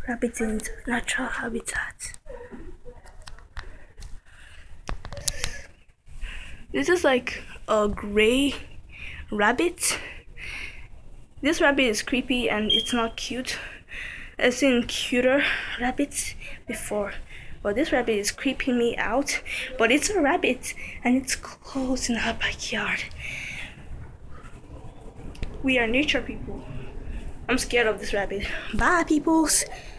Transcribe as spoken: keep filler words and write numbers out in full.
rabbit in its natural habitat. This is like a gray rabbit. This rabbit is creepy and it's not cute. I've seen cuter rabbits before, but this rabbit is creeping me out. But it's a rabbit and it's close in our backyard. We are nature people. I'm scared of this rabbit. Bye, peoples.